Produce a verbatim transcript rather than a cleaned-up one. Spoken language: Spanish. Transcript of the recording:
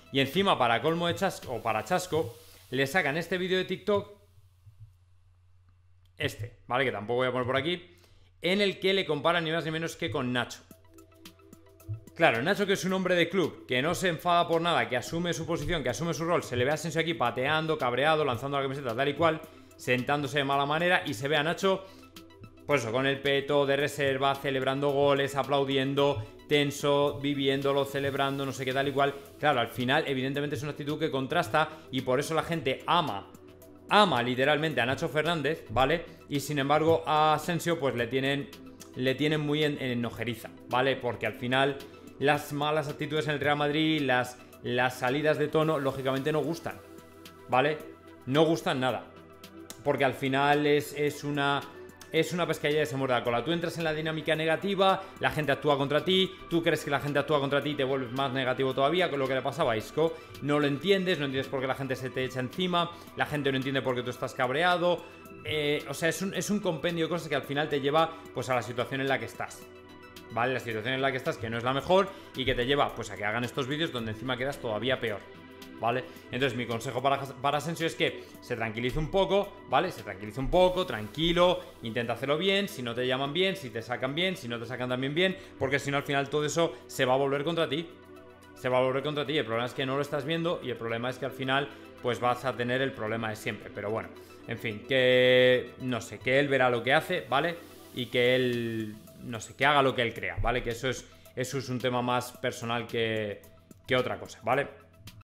Y encima, para colmo de chasco, o para chasco, le sacan este vídeo de TikTok, este, ¿vale? Que tampoco voy a poner por aquí, en el que le comparan ni más ni menos que con Nacho. Claro, Nacho, que es un hombre de club, que no se enfada por nada, que asume su posición, que asume su rol, se le ve a Asensio aquí pateando, cabreado, lanzando la camiseta tal y cual, sentándose de mala manera, y se ve a Nacho, pues eso, con el peto de reserva, celebrando goles, aplaudiendo, tenso, viviéndolo, celebrando, no sé qué tal y cual. Claro, al final, evidentemente es una actitud que contrasta, y por eso la gente ama, ama literalmente a Nacho Fernández, ¿vale? Y sin embargo, a Asensio, pues le tienen, le tienen muy en, en ojeriza, ¿vale? Porque al final las malas actitudes en el Real Madrid, las, las salidas de tono, lógicamente no gustan, ¿vale? No gustan nada. Porque al final es, es una... Es una pescadilla que se muerde la cola. Tú entras en la dinámica negativa, la gente actúa contra ti, tú crees que la gente actúa contra ti y te vuelves más negativo todavía, con lo que le pasaba a Isco. No lo entiendes, no entiendes por qué la gente se te echa encima, la gente no entiende por qué tú estás cabreado. Eh, o sea, es un, es un compendio de cosas que al final te lleva pues a la situación en la que estás. ¿Vale? La situación en la que estás, que no es la mejor, y que te lleva pues a que hagan estos vídeos donde encima quedas todavía peor, ¿vale? Entonces mi consejo para, para Asensio es que se tranquilice un poco, ¿vale? Se tranquilice un poco, tranquilo, intenta hacerlo bien, si no te llaman bien, si te sacan bien, si no te sacan también bien, porque si no al final todo eso se va a volver contra ti. Se va a volver contra ti, el problema es que no lo estás viendo y el problema es que al final pues vas a tener el problema de siempre, pero bueno, en fin, que no sé, que él verá lo que hace, ¿vale? Y que él, no sé, que haga lo que él crea, ¿vale? Que eso es, eso es un tema más personal que, que otra cosa, ¿vale?